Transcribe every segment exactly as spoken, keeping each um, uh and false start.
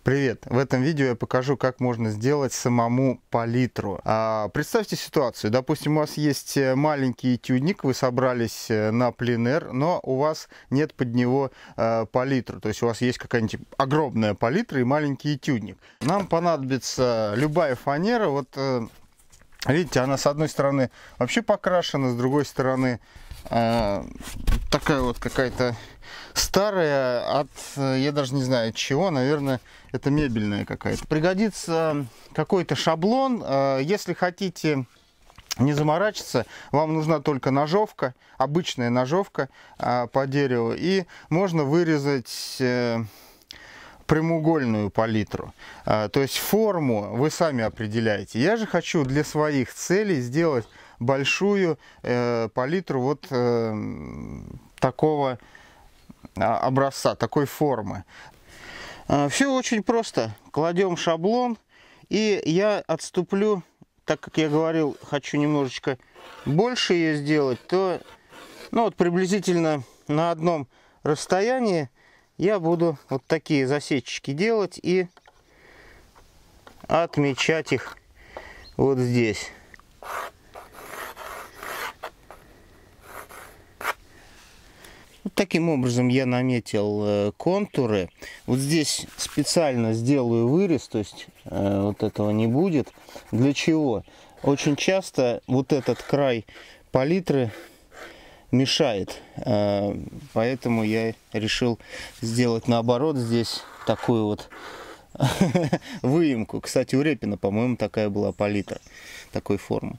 Привет! В этом видео я покажу, как можно сделать самому палитру. А, представьте ситуацию. Допустим, у вас есть маленький этюдник, вы собрались на пленэр, но у вас нет под него а, палитру. То есть у вас есть какая-нибудь огромная палитра и маленький этюдник. Нам понадобится любая фанера. Вот видите, она с одной стороны вообще покрашена, с другой стороны а, такая вот какая-то старая, от, я даже не знаю от чего, наверное, это мебельная какая-то. Пригодится какой-то шаблон. Если хотите не заморачиваться, вам нужна только ножовка, обычная ножовка по дереву, и можно вырезать прямоугольную палитру. То есть форму вы сами определяете. Я же хочу для своих целей сделать большую палитру вот такого образца, такой формы. Все очень просто. Кладем шаблон, и я отступлю, так как я говорил, хочу немножечко больше ее сделать, то ну, вот приблизительно на одном расстоянии я буду вот такие засечки делать и отмечать их вот здесь. Вот таким образом я наметил контуры. Вот здесь специально сделаю вырез, то есть э, вот этого не будет. Для чего? Очень часто вот этот край палитры мешает, э, поэтому я решил сделать наоборот здесь такую вот выемку. Кстати, у Репина, по-моему, такая была палитра такой формы.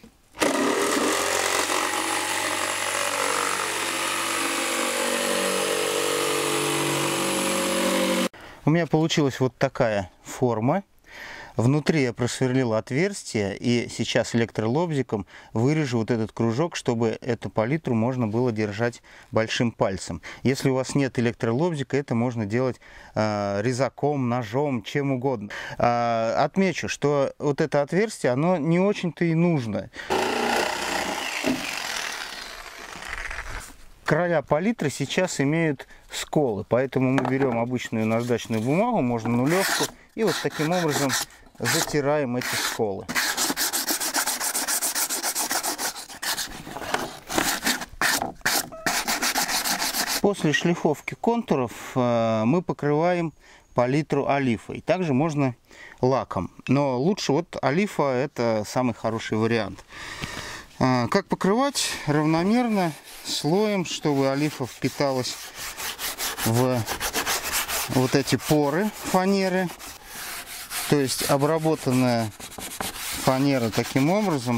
У меня получилась вот такая форма. Внутри я просверлил отверстие, и сейчас электролобзиком вырежу вот этот кружок, чтобы эту палитру можно было держать большим пальцем. Если у вас нет электролобзика, это можно делать э, резаком, ножом, чем угодно. Э, отмечу, что вот это отверстие, оно не очень-то и нужно. Края палитры сейчас имеют сколы, поэтому мы берем обычную наждачную бумагу, можно нулевку, и вот таким образом затираем эти сколы. После шлифовки контуров мы покрываем палитру олифой. Также можно лаком, но лучше вот олифа — это самый хороший вариант. Как покрывать? Равномерно, слоем, чтобы олифа впиталась в вот эти поры фанеры. То есть обработанная фанера таким образом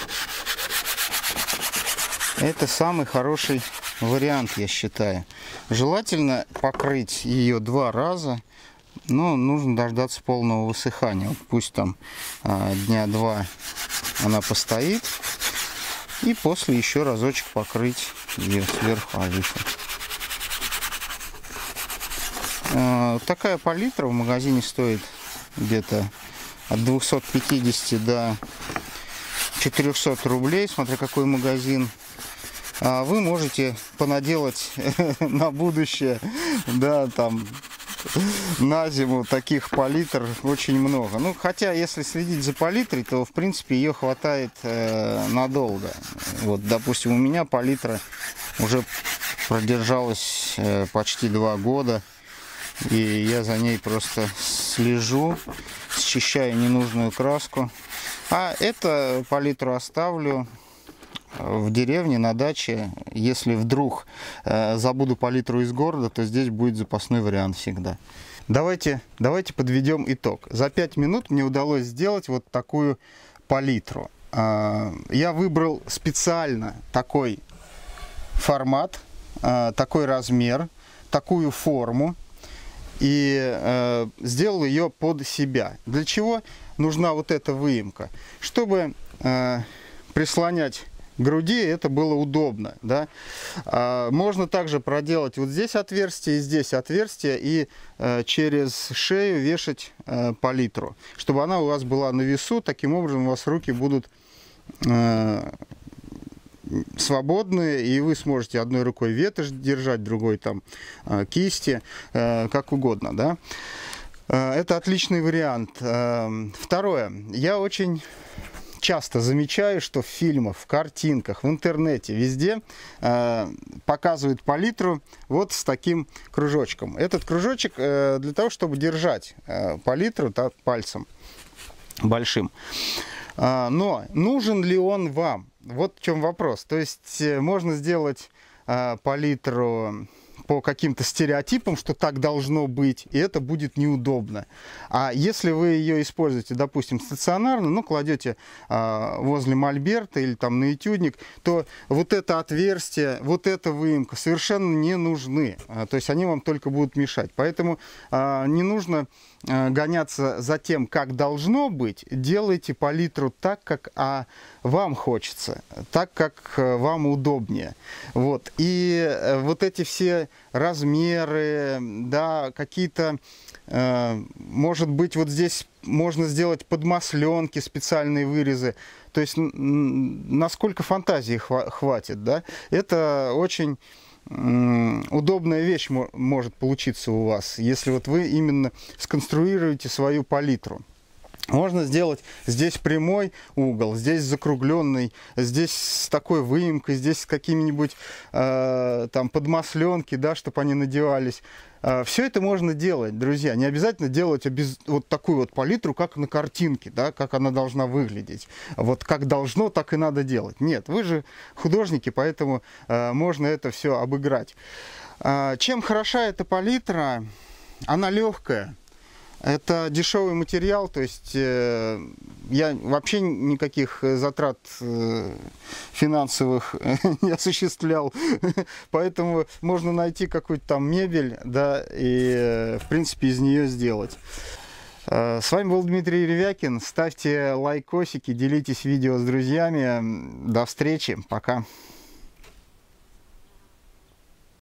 — это самый хороший вариант, я считаю. Желательно покрыть ее два раза, но нужно дождаться полного высыхания. Вот пусть там а, дня два она постоит. И после еще разочек покрыть ее сверху олифой. Э, такая палитра в магазине стоит где-то от двухсот пятидесяти до четырёхсот рублей, смотря какой магазин. А вы можете понаделать на будущее, да, там, на зиму таких палитр очень много. Ну, хотя, если следить за палитрой, то, в принципе, ее хватает э, надолго. Вот, допустим, у меня палитра уже продержалась э, почти два года. И я за ней просто слежу, счищаю ненужную краску. А эту палитру оставлю в деревне, на даче. Если вдруг э, забуду палитру из города, то здесь будет запасной вариант всегда. Давайте, давайте подведем итог. За пять минут мне удалось сделать вот такую палитру. Э, я выбрал специально такой формат, э, такой размер, такую форму. И э, сделал ее под себя. Для чего нужна вот эта выемка? Чтобы э, прислонять к груди, это было удобно, да? А, можно также проделать вот здесь отверстие и здесь отверстие, и э, через шею вешать э, палитру, чтобы она у вас была на весу. Таким образом у вас руки будут э, свободные, и вы сможете одной рукой ветошь держать, другой там кисти, как угодно, да. Это отличный вариант. Второе. Я очень часто замечаю, что в фильмах, в картинках, в интернете, везде э, показывают палитру вот с таким кружочком. Этот кружочек э, для того, чтобы держать э, палитру так, пальцем большим. А, но нужен ли он вам? Вот в чем вопрос. То есть э, можно сделать э, палитру по каким-то стереотипам, что так должно быть, и это будет неудобно. А если вы ее используете, допустим, стационарно, ну, кладете а, возле мольберта или там на этюдник, то вот это отверстие, вот эта выемка совершенно не нужны. А, то есть они вам только будут мешать. Поэтому а, не нужно а, гоняться за тем, как должно быть. Делайте палитру так, как а, вам хочется, так, как а, вам удобнее. Вот. И а, вот эти все размеры, да, какие-то, э, может быть, вот здесь можно сделать подмасленки, специальные вырезы. То есть насколько фантазии хва- хватит, да, это очень э, удобная вещь может получиться у вас, если вот вы именно сконструируете свою палитру. Можно сделать здесь прямой угол, здесь закругленный, здесь с такой выемкой, здесь с какими-нибудь э, там подмасленки, да, чтобы они надевались. Э, все это можно делать, друзья. Не обязательно делать обез... вот такую вот палитру, как на картинке, да, как она должна выглядеть. Вот как должно, так и надо делать. Нет, вы же художники, поэтому э, можно это все обыграть. Э, чем хороша эта палитра? Она легкая. Это дешевый материал, то есть э, я вообще никаких затрат э, финансовых не осуществлял, поэтому можно найти какую-то там мебель, да, и э, в принципе из нее сделать. Э, с вами был Дмитрий Ревякин, ставьте лайкосики, делитесь видео с друзьями, до встречи, пока.